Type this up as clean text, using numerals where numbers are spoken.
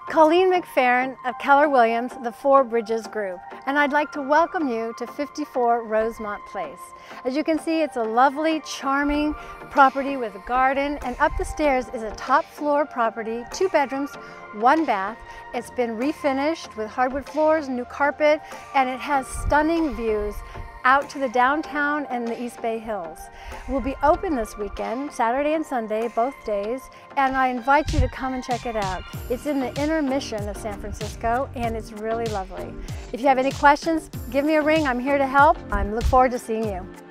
Colleen McFerrin of Keller Williams, the Four Bridges Group, and I'd like to welcome you to 54 Rosemont Place. As you can see, it's a lovely, charming property with a garden, and up the stairs is a top floor property, 2 bedrooms, 1 bath. It's been refinished with hardwood floors, new carpet, and it has stunning views out to the downtown and the East Bay Hills. We'll be open this weekend, Saturday and Sunday, both days, and I invite you to come and check it out. It's in the inner mission of San Francisco, and it's really lovely. If you have any questions, give me a ring. I'm here to help. I look forward to seeing you.